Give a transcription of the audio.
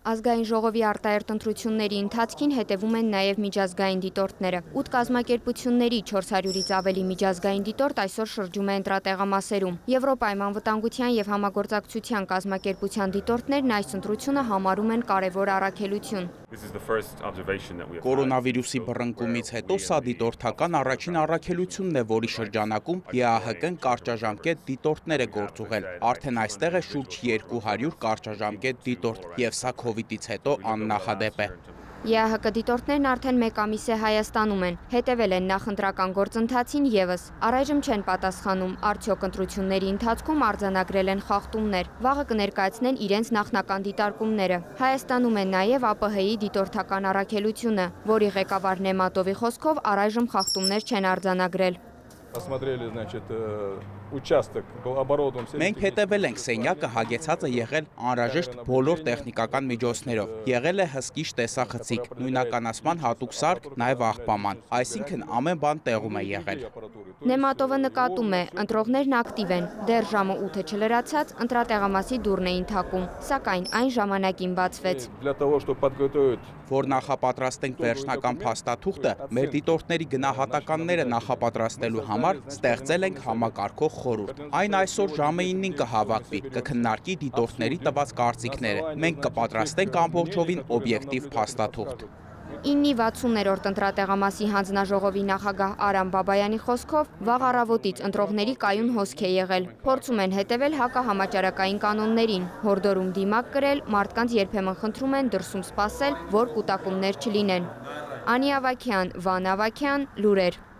Ազգային ժողովի արտահերթ ընտրությունների ընթացքին հետևում են նաև միջազգային դիտորդները։ 8 կազմակերպությունների 400-ից ավելի միջազգային դիտորդ այսօր շրջում է ընտրատեղամասերում։ Եվրոպայում անվտանգության և համագործակցության կազմակերպության դիտորդներն այս ընտրությունը համարում են կարևոր առաքելություն։ Կորոնավիրուսի բռնկումից հետո սա դիտորդական առաջին առաքելությունն է, որի շրջանակում ԵԱՀԿ-ն կարճաժամկետ դիտորդներ է գործուղել։ Արդեն այստեղ է շուրջ 200 կարճաժամկետ դիտորդ, և սա քովիդից հետո աննախադեպ է։ ԵԱՀԿ դիտորդներն արդեն մեկ ամիս է Հայաստանում են, հետևել են նախընտրական գործընթացին ևս։ Առայժմ չեն պատասխանում, արդյոք ընտրությունների ընթացքում արձանագրել են խախտումներ։ Վաղը կներկայացնեն իրենց նախնական դիտարկումները։ Հայաստանում է նաև ԱՊՀ-ի դիտորդական առաքելությունը, որի ղեկավար Նեմատովի խոսքով առայժմ խախտումներ չեն արձանագրել։ Մենք հետևել ենք, սենյակը հագեցած է եղել անհրաժեշտ բոլոր տեխնիկական միջոցներով, եղել է հսկիչ տեսախցիկ, նույնականացման հատուկ սարք, նաև աղբաման, այսինքն ամեն բան տեղում է եղել։ Նեմատովը նկատում է, ընտրողներն ակտիվ են, դեռ ժամը 8-ը չլրացած ընտրատեղամասի դուռն էին թակում, սակայն այն ժամանակին բացվեց։ Որ նախապատրաստենք վերջնական փաստաթուղթը, մեր դիտորդների գնահատականները նախապատրաստելու համար ստեղծել ենք համակարգող խորհուրդ։ Այն այսօր ժամը 9-ին կհավաքվի, կքննարկի դիտորդների տված կարծիքները։ Մենք կպատրաստենք ամբողջովին օբյեկտիվ փաստաթուղթ։ 9-60-րդ ընտրատեղամասի հանձնաժողովի նախագահ Արամ Բաբայանի խոսքով վաղ առավոտից ընտրողների կայուն հոսք է եղել։ Փորձում են հետևել հակահամաճարակային կանոններին, հորդորում դիմակ կրել, մարդկանց երբեմն խնդրում են դրսում սպասել, որ կուտակումներ չլինեն։ Անի Ավագյան, Վան Ավագյան, լուրեր։